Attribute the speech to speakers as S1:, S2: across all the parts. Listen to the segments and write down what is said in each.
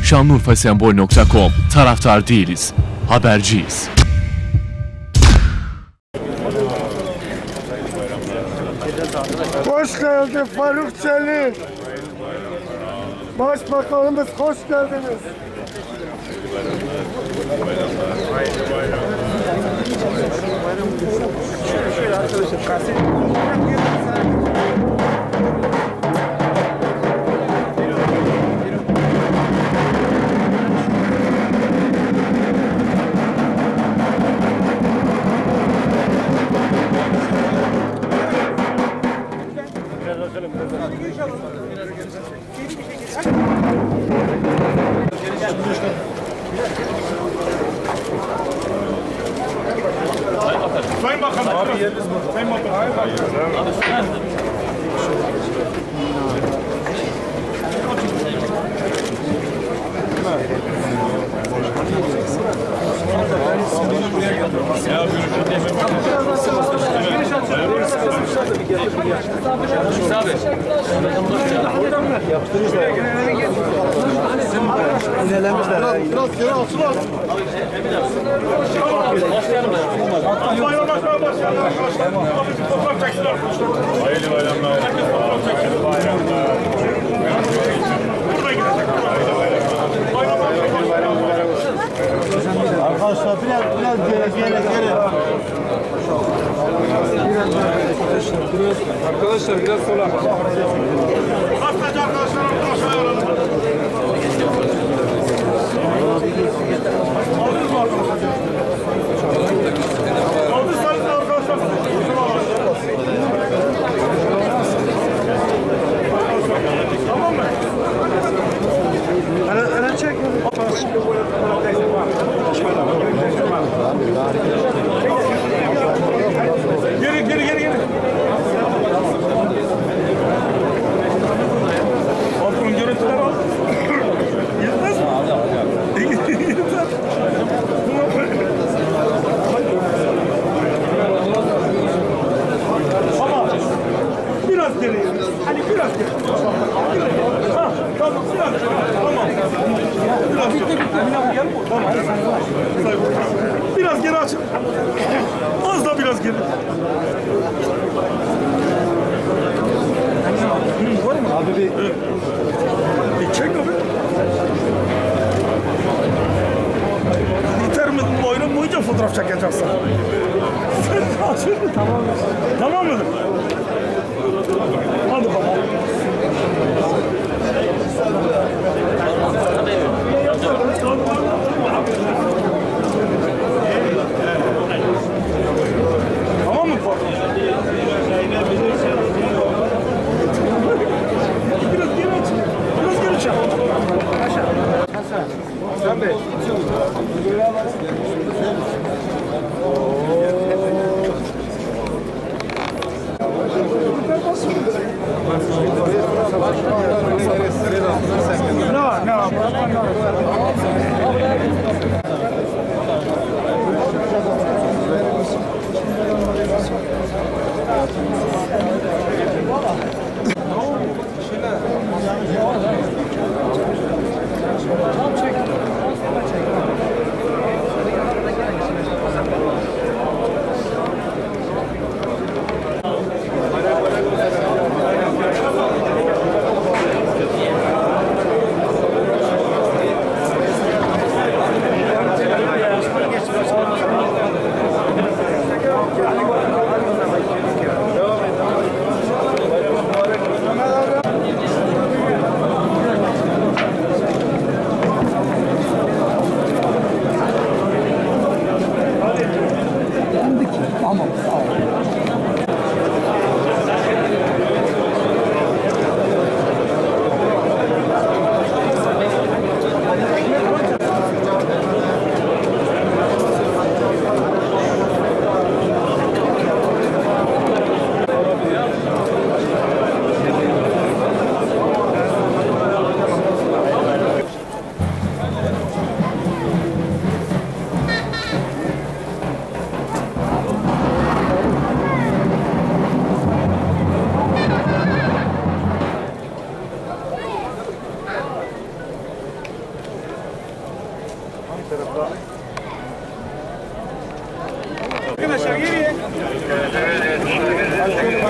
S1: Şanlıurfasembol.com. Taraftar değiliz, haberciyiz.
S2: Hoş geldin Faruk Çelik. Başbakanımız hoş geldiniz. Şöyle arkadaşlar kaset.
S3: Sayın Bakanım. Abi yeriniz burada. Sayın Bakanım. Bayramlaşmaya başlayalım arkadaşlar. Fotoğraf çeksin arkadaşlar. Hayırlı bayramlar. Herkes fotoğraf çeksin. Bayramlar. Buradan gidecek.
S2: Arkadaşlar biraz geri. Arkadaşlar biraz sola.
S3: Hastacı arkadaşlar aşağıya alalım. Aldınız mı arkadaşlar? Aldıysanız arkadaşlar. Tamam mı?
S2: Ana çek.
S3: Geri. Patron görüntüler al. Yetmez mi? Yeter. Ama biraz geri. Hani biraz geri. Ha, tamam biraz geri. Tamam. Biraz geri. Tamam. Biraz geri açın. Az da biraz geri.
S2: Abi bir
S3: Çek abi. Yeter mi? Bayram boyunca fotoğraf çekeceksin. Tamam mı? Tamam mı? Hadi bakalım. Tamam mı? Biraz geri aç. Biraz geri çek.
S2: Hasan Bey.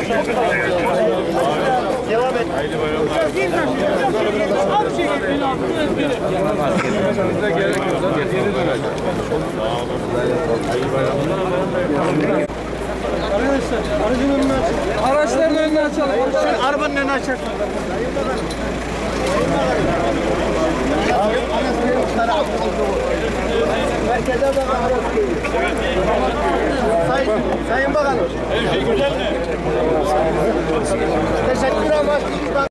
S4: Devam et.
S2: Bize gerek yok. Zaten geri dönecek.
S3: Arkadaşlar aracın önünü açalım. Araçların önünü açalım.
S4: Arabanın önünü açar. Merkeze bak. Sayın Bakanım. Her şey güzel mi? Teşekkür ederim.